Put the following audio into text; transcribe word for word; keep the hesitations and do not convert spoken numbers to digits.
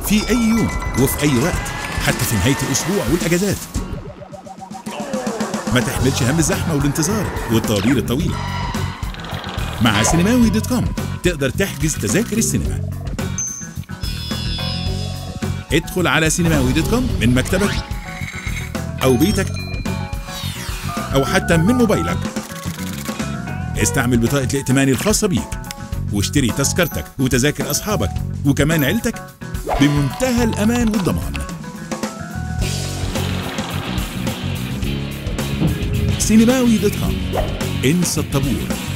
في أي يوم وفي أي وقت، حتى في نهاية الأسبوع والأجازات. ما تحملش هم الزحمة والانتظار والطوابير الطويلة. مع سينماوي دوت كوم تقدر تحجز تذاكر السينما. ادخل على سينماوي دوت كوم من مكتبك أو بيتك أو حتى من موبايلك. استعمل بطاقة الائتمان الخاصة بيك واشتري تذكرتك وتذاكر أصحابك وكمان عيلتك بمنتهى الأمان والضمان. سينماوي دوت كوم، انسى الطابور.